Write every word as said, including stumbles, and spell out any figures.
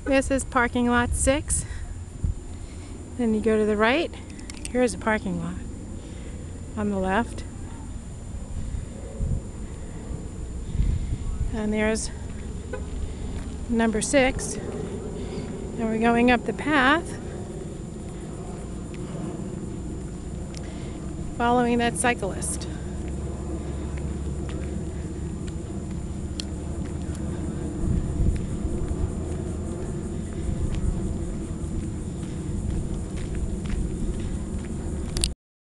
This is parking lot six. Then you go to the right. Here's a parking lot on the left. And there's number six. And we're going up the path, following that cyclist.